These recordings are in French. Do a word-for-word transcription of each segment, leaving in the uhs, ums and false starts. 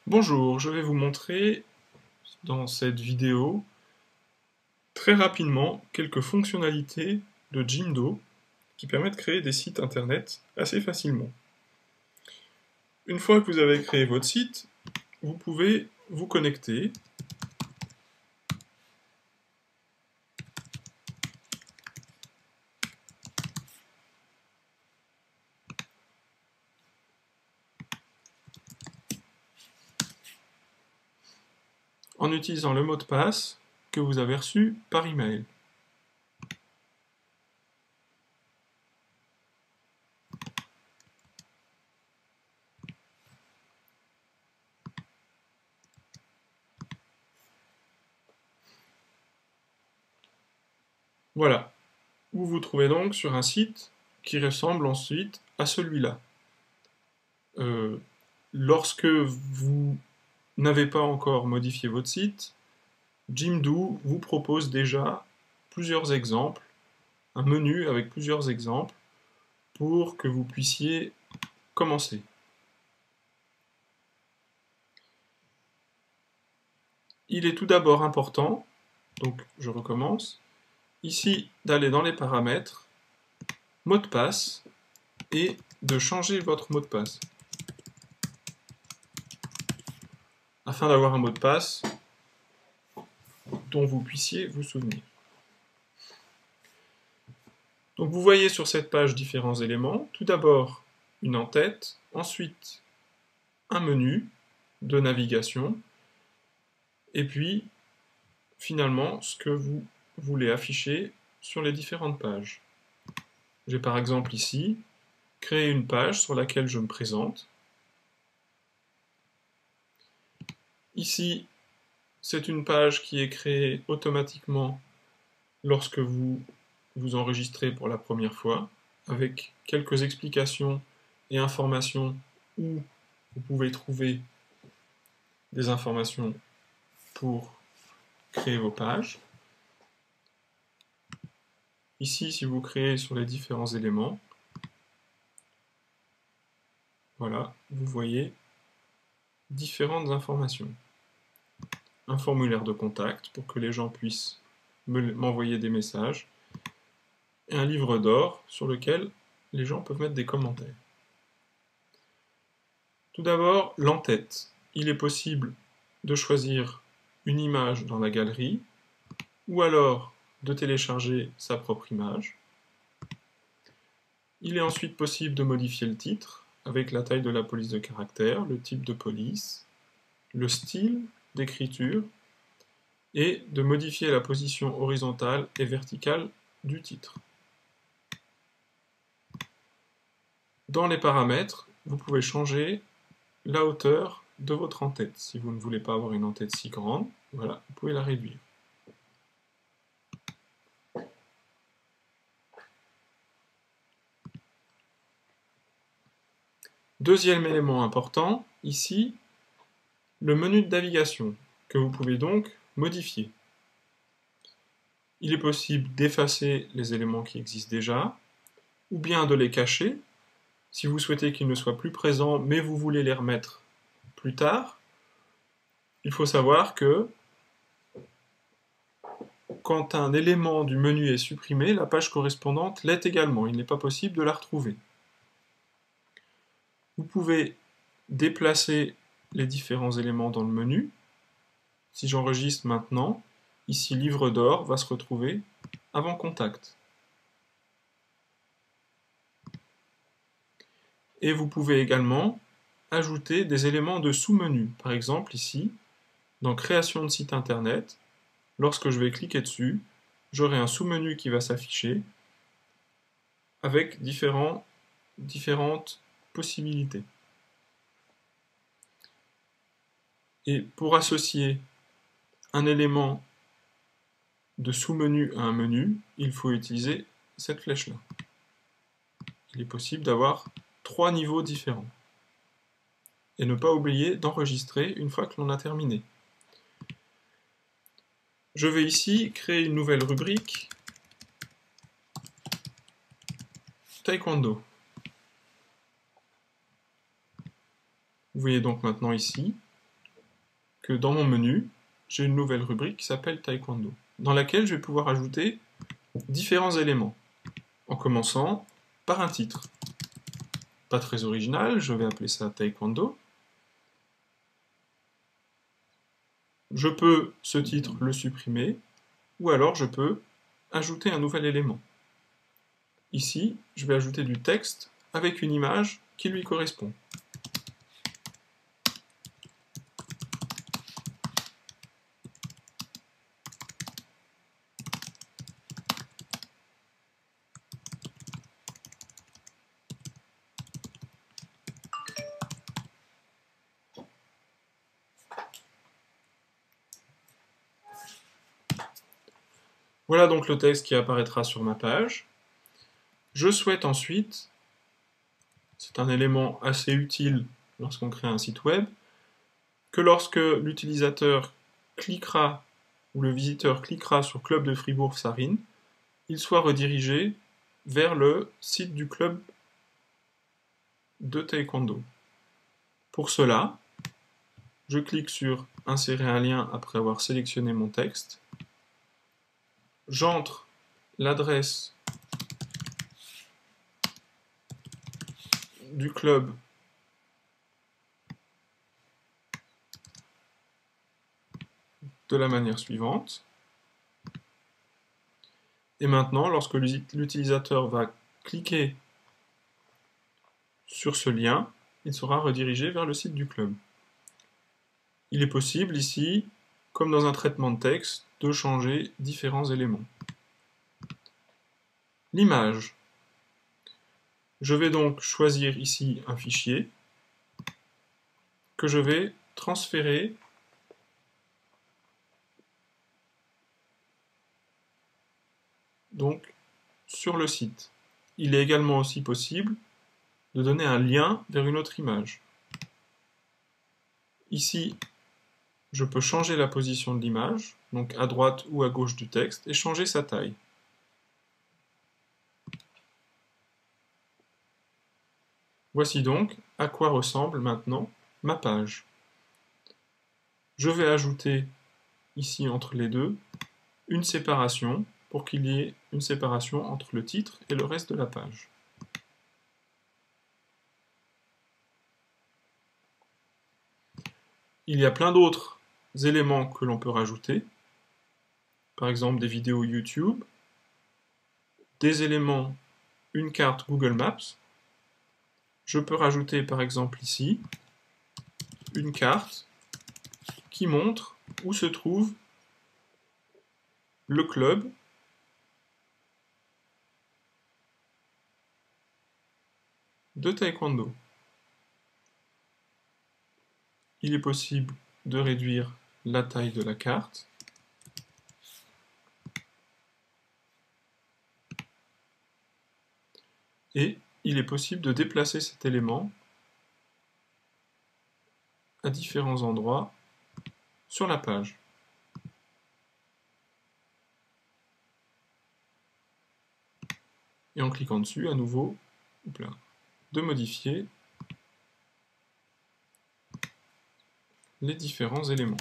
Bonjour, je vais vous montrer dans cette vidéo très rapidement quelques fonctionnalités de Jimdo qui permettent de créer des sites internet assez facilement. Une fois que vous avez créé votre site, vous pouvez vous connecter en utilisant le mot de passe que vous avez reçu par email. Voilà, vous vous trouvez donc sur un site qui ressemble ensuite à celui-là. Euh, lorsque vous n'avez pas encore modifié votre site, Jimdo vous propose déjà plusieurs exemples, un menu avec plusieurs exemples pour que vous puissiez commencer. Il est tout d'abord important, donc je recommence, ici d'aller dans les paramètres, mot de passe, et de changer votre mot de passe. Afin d'avoir un mot de passe dont vous puissiez vous souvenir. Donc vous voyez sur cette page différents éléments. Tout d'abord une en-tête, ensuite un menu de navigation, et puis finalement ce que vous voulez afficher sur les différentes pages. J'ai par exemple ici créé une page sur laquelle je me présente. Ici, c'est une page qui est créée automatiquement lorsque vous vous enregistrez pour la première fois, avec quelques explications et informations où vous pouvez trouver des informations pour créer vos pages. Ici, si vous créez sur les différents éléments, voilà, vous voyez différentes informations. Un formulaire de contact pour que les gens puissent m'envoyer des messages, et un livre d'or sur lequel les gens peuvent mettre des commentaires. Tout d'abord, l'en-tête. Il est possible de choisir une image dans la galerie, ou alors de télécharger sa propre image. Il est ensuite possible de modifier le titre, avec la taille de la police de caractère, le type de police, le style d'écriture, et de modifier la position horizontale et verticale du titre. Dans les paramètres, vous pouvez changer la hauteur de votre en-tête. Si vous ne voulez pas avoir une en-tête si grande, voilà, vous pouvez la réduire. Deuxième élément important, ici, le menu de navigation, que vous pouvez donc modifier. Il est possible d'effacer les éléments qui existent déjà, ou bien de les cacher, si vous souhaitez qu'ils ne soient plus présents, mais vous voulez les remettre plus tard. Il faut savoir que quand un élément du menu est supprimé, la page correspondante l'est également. Il n'est pas possible de la retrouver. Vous pouvez déplacer les différents éléments dans le menu. Si j'enregistre maintenant, ici livre d'or va se retrouver avant contact. Et vous pouvez également ajouter des éléments de sous-menu. Par exemple ici, dans création de site internet, lorsque je vais cliquer dessus, j'aurai un sous-menu qui va s'afficher avec différents, différentes possibilités. Et pour associer un élément de sous-menu à un menu, il faut utiliser cette flèche-là. Il est possible d'avoir trois niveaux différents. Et ne pas oublier d'enregistrer une fois que l'on a terminé. Je vais ici créer une nouvelle rubrique Taekwondo. Vous voyez donc maintenant ici que dans mon menu, j'ai une nouvelle rubrique qui s'appelle Taekwondo, dans laquelle je vais pouvoir ajouter différents éléments, en commençant par un titre. Pas très original, je vais appeler ça Taekwondo. Je peux, ce titre, le supprimer, ou alors je peux ajouter un nouvel élément. Ici, je vais ajouter du texte avec une image qui lui correspond. Voilà donc le texte qui apparaîtra sur ma page. Je souhaite ensuite, c'est un élément assez utile lorsqu'on crée un site web, que lorsque l'utilisateur cliquera ou le visiteur cliquera sur Club de Fribourg-Sarines, il soit redirigé vers le site du club de taekwondo. Pour cela, je clique sur Insérer un lien après avoir sélectionné mon texte. J'entre l'adresse du club de la manière suivante. Et maintenant, lorsque l'utilisateur va cliquer sur ce lien, il sera redirigé vers le site du club. Il est possible ici, comme dans un traitement de texte, de changer différents éléments. L'image. Je vais donc choisir ici un fichier que je vais transférer donc sur le site. Il est également aussi possible de donner un lien vers une autre image. Ici, je peux changer la position de l'image, donc à droite ou à gauche du texte, et changer sa taille. Voici donc à quoi ressemble maintenant ma page. Je vais ajouter ici entre les deux une séparation pour qu'il y ait une séparation entre le titre et le reste de la page. Il y a plein d'autres éléments que l'on peut rajouter, par exemple des vidéos YouTube, des éléments, une carte Google Maps. Je peux rajouter par exemple ici une carte qui montre où se trouve le club de taekwondo. Il est possible de réduire la taille de la carte. Et il est possible de déplacer cet élément à différents endroits sur la page. Et en cliquant dessus, à nouveau, de modifier les différents éléments.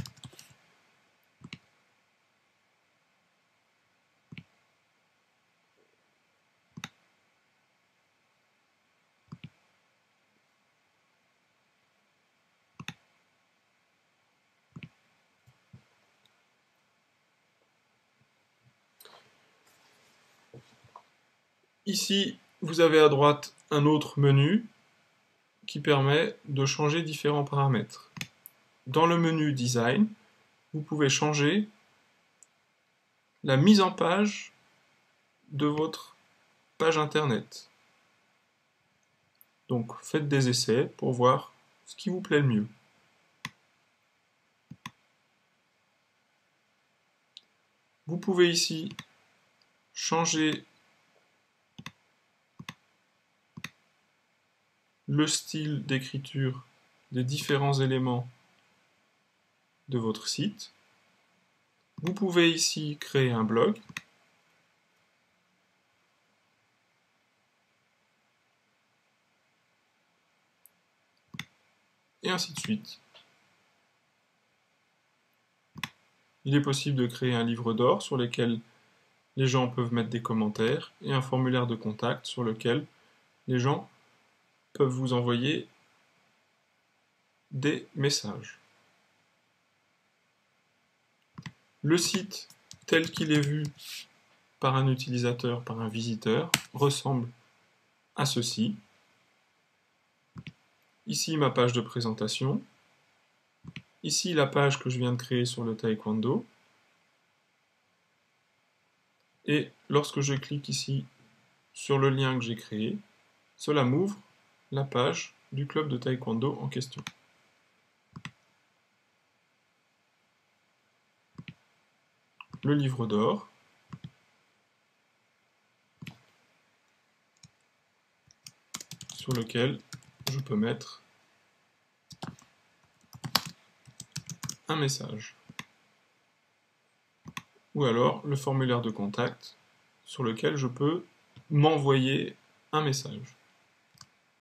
Ici, vous avez à droite un autre menu qui permet de changer différents paramètres. Dans le menu Design, vous pouvez changer la mise en page de votre page internet. Donc faites des essais pour voir ce qui vous plaît le mieux. Vous pouvez ici changer le style d'écriture des différents éléments de votre site. Vous pouvez ici créer un blog. Et ainsi de suite. Il est possible de créer un livre d'or sur lequel les gens peuvent mettre des commentaires et un formulaire de contact sur lequel les gens peuvent vous envoyer des messages. Le site tel qu'il est vu par un utilisateur, par un visiteur, ressemble à ceci. Ici ma page de présentation. Ici la page que je viens de créer sur le taekwondo. Et lorsque je clique ici sur le lien que j'ai créé, cela m'ouvre la page du club de taekwondo en question. Le livre d'or. Sur lequel je peux mettre un message. Ou alors le formulaire de contact sur lequel je peux m'envoyer un message.